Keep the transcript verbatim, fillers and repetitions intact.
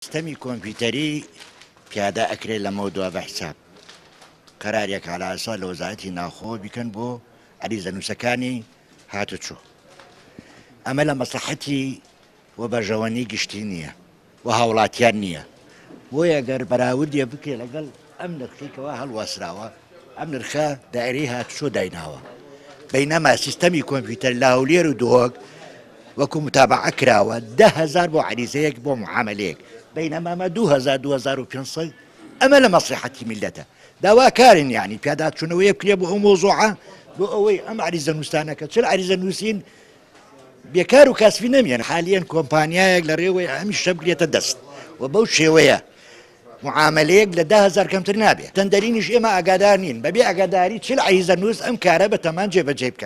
سیستەمی کۆمپیوتەری پیادە ئەکرێت لە مەودووە بە حساب قەرارێک هەلاسا لە وەزارەتی ناوخۆ بیکەن بۆ عەریزە نووسەکانی هاتوچۆ. ئەمە لە مەسلحەتی و بەرژەوەنی گشتی نییە و هاوڵاتیان نییە، بۆیە گەر بەراوردێ بکرێ لەگەڵ ئەم نرخێکەوە هەڵوەسراوە، ئەم نرخە دایرەی هاتوچۆ دایناوە. بەینەما سیستەمی کۆمپیوتەر لە هەولێر و دۆک وەکو متابعە کراوە ده هەزار بۆ عەریزەیەک بۆ معاملەیەک، بەینەما ئەمە دوو هەزار دوو هەزار و پێنج سەد. ئەمە لە مەسلحەتی میلەتە، داواکارن یعنی پیاداچوونەوەی بکرێ بۆ ئەو مۆزوعە بۆ ئەوەی ئەم عەریزە نووسانەکە چرا عەریزە نووسین بێکار و کاسبی نەمێن. حالیان کۆمپانیایەک لە ڕێوەی هەمیش شە بگرێتە دەست و بەو شێوەیە معاملەیەک لە ده هەزار کەمتر نابێت. تەندەرینیش ئێمە ئاگادار نین، بەبێ ئاگاداری چل عەریزە نووس ئەم کارە بە تەمان جێبەجێ بکات.